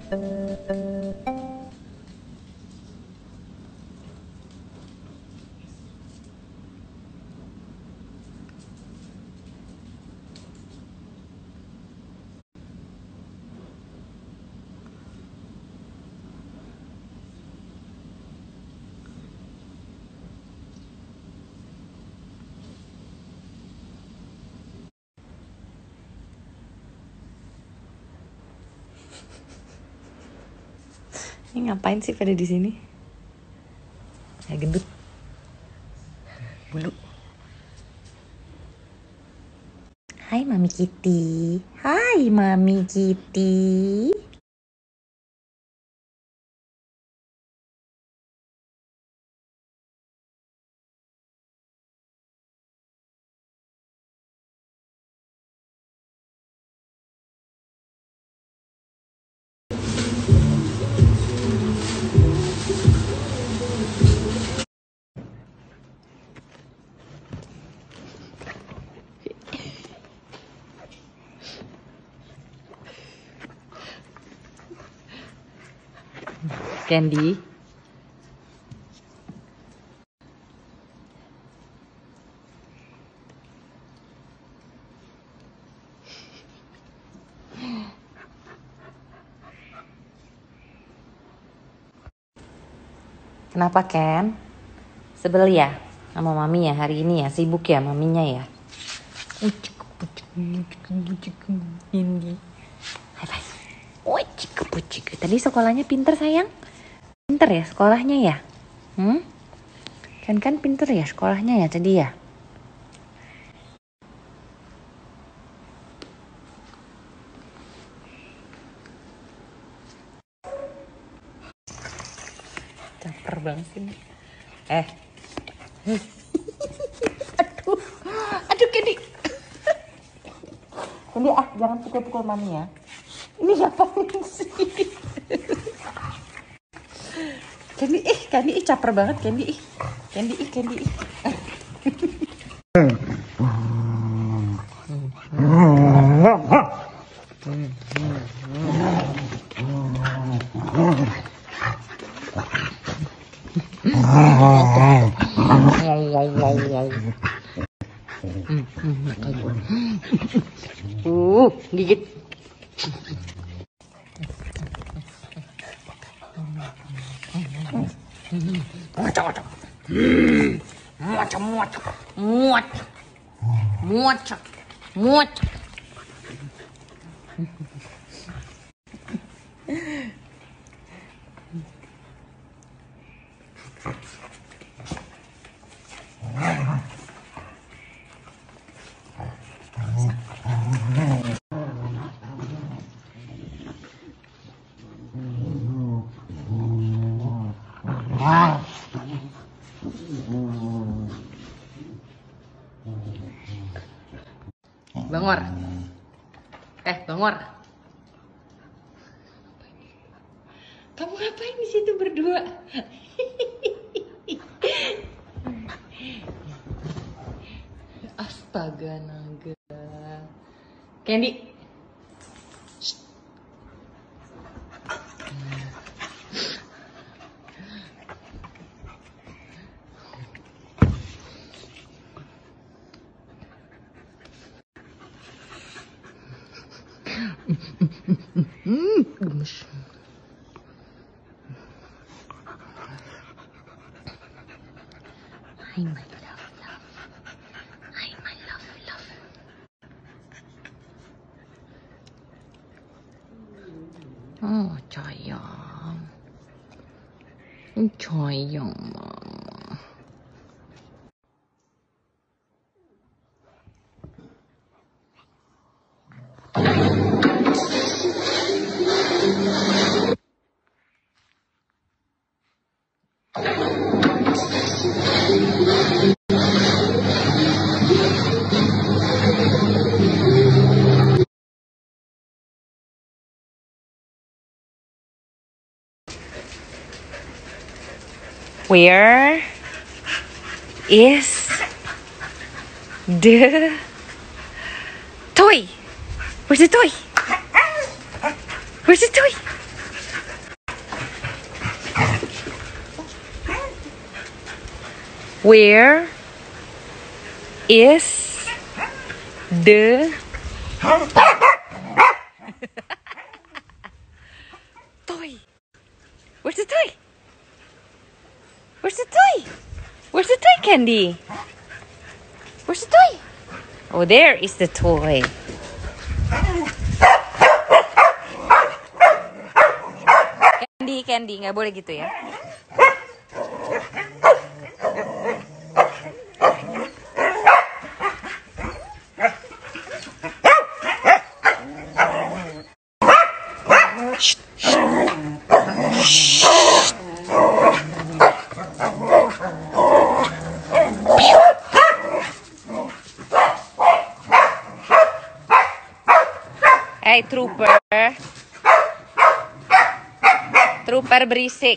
Ini ngapain sih pada di sini? Ya gendut. Bulu. Hai Mami Kitty. Hai Mami Kitty. Candy. Kenapa Ken? Sebel ya sama mami ya hari ini ya? Sibuk ya maminya ya? Candy. Hai bye. Tadi sekolahnya pinter sayang? Pinter ya sekolahnya ya? Kan pinter ya sekolahnya ya tadi ya? Caper banget sih. Aduh Candy. Candy jangan pukul-pukul mami ya. Ini siapa sih? Candy caper banget Candy. Candy. Gigit. Muat. Bangor. Bangor. Kamu ngapain di situ berdua? Astaga naga. Candy. Gemes. Hai my love. Hai my love. Oh sayang. Sayang mama. Where is the toy? Where's the toy? Where's the toy? Where is the toy? Where's the toy? Where's the toy? Where's the toy, Candy? Where's the toy? Oh, there is the toy. Candy, nggak boleh gitu ya. Hey, trooper. Trooper berisik.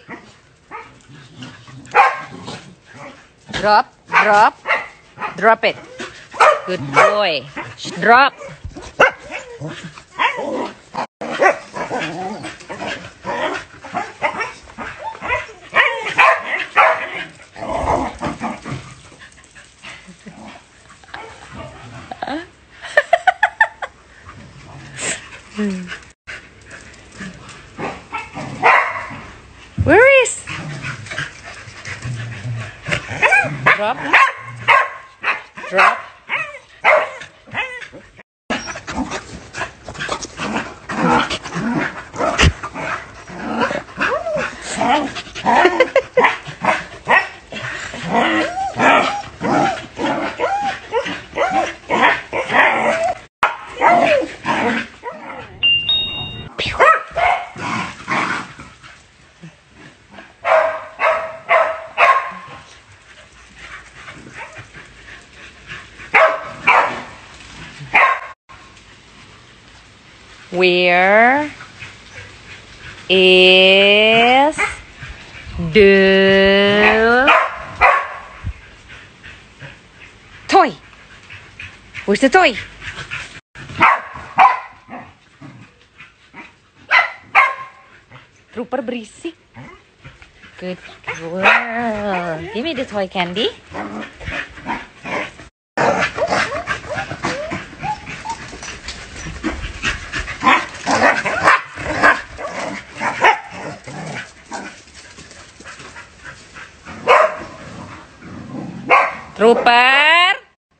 Drop it. Good boy. Drop. Where is? Drop. Where is the toy? Where's the toy? Trooper berisik. Good girl. Give me the toy, Candy. Trooper,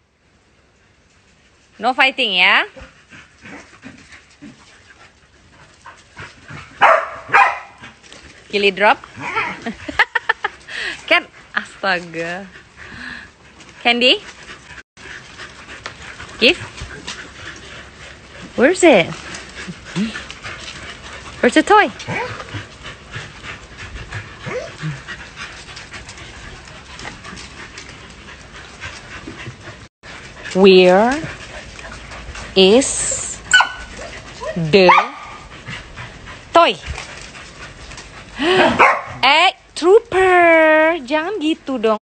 no fighting ya. Gilly drop. Kan, astaga. Candy, give. Where's it? Where's the toy? Where is the toy? Trooper, jangan gitu dong.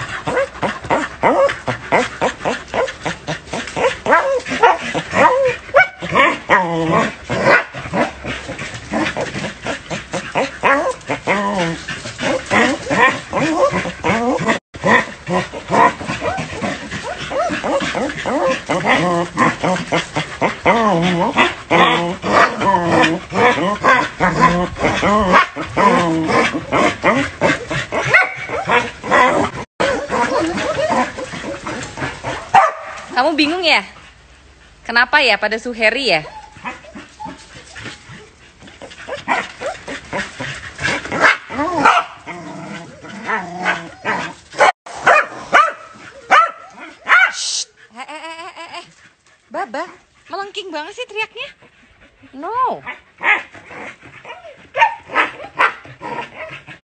Kamu bingung ya? Kenapa ya pada Suheri ya? Baba, melengking banget sih teriaknya. No.